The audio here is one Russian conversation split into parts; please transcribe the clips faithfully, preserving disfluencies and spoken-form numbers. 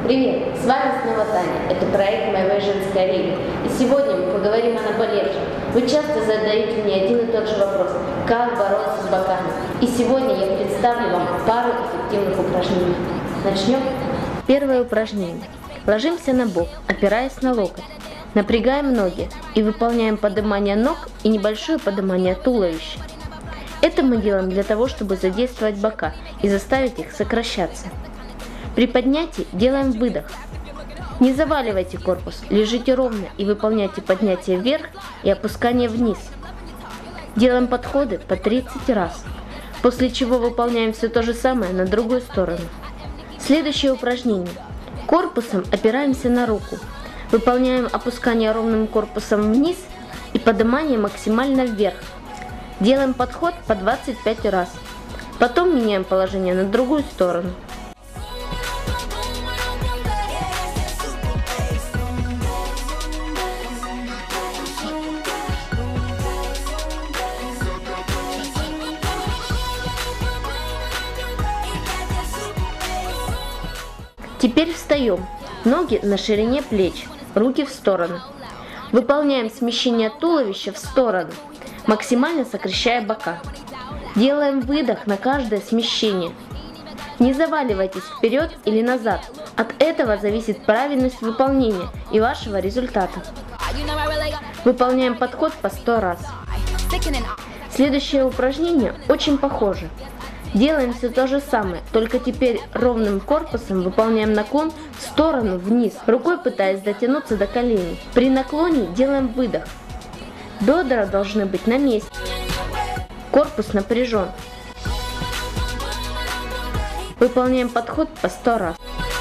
Привет, с вами снова Таня. Это проект «Моя женская лига». И сегодня мы поговорим о наболевшем. Вы часто задаете мне один и тот же вопрос: как бороться с боками? И сегодня я представлю вам пару эффективных упражнений. Начнем? Первое упражнение. Ложимся на бок, опираясь на локоть. Напрягаем ноги и выполняем поднимание ног и небольшое поднимание туловища. Это мы делаем для того, чтобы задействовать бока и заставить их сокращаться. При поднятии делаем выдох. Не заваливайте корпус, лежите ровно и выполняйте поднятие вверх и опускание вниз. Делаем подходы по тридцать раз, после чего выполняем все то же самое на другую сторону. Следующее упражнение. Корпусом опираемся на руку. Выполняем опускание ровным корпусом вниз и поднимание максимально вверх. Делаем подход по двадцать пять раз. Потом меняем положение на другую сторону. Теперь встаем. Ноги на ширине плеч, руки в стороны. Выполняем смещение туловища в сторону, максимально сокращая бока. Делаем выдох на каждое смещение. Не заваливайтесь вперед или назад. От этого зависит правильность выполнения и вашего результата. Выполняем подход по сто раз. Следующее упражнение очень похоже. Делаем все то же самое, только теперь ровным корпусом выполняем наклон в сторону вниз, рукой пытаясь дотянуться до коленей. При наклоне делаем выдох. Бедра должны быть на месте. Корпус напряжен. Выполняем подход по сто раз.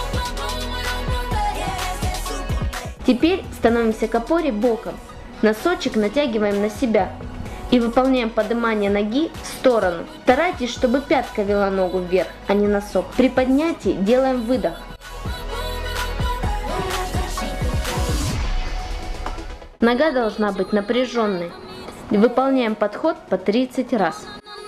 Теперь становимся к опоре боком. Носочек натягиваем на себя. И выполняем поднимание ноги в сторону. Старайтесь, чтобы пятка вела ногу вверх, а не носок. При поднятии делаем выдох. Нога должна быть напряженной. Выполняем подход по тридцать раз.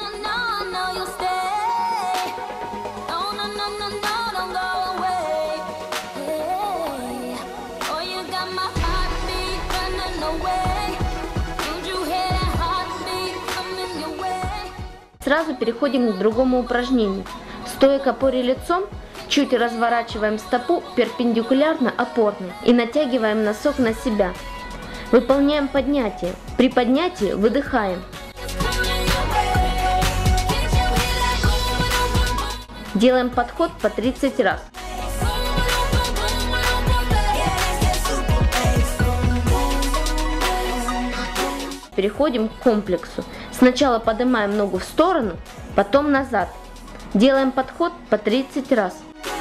Сразу переходим к другому упражнению. Стоя к опоре лицом, чуть разворачиваем стопу перпендикулярно опорной и натягиваем носок на себя. Выполняем поднятие. При поднятии выдыхаем. Делаем подход по тридцать раз. Переходим к комплексу. Сначала поднимаем ногу в сторону, потом назад. Делаем подход по тридцать раз.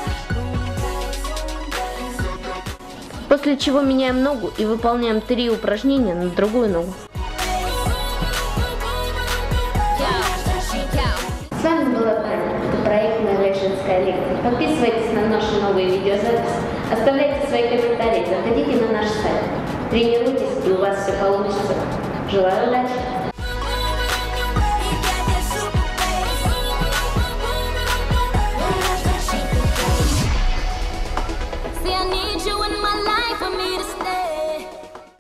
После чего меняем ногу и выполняем три упражнения на другую ногу. С вами была Таня. Это проект «Моя женская лига». Подписывайтесь на наши новые видеозаписи, оставляйте свои комментарии, заходите на наш сайт. Тренируйтесь, и у вас все получится. Желаю удачи!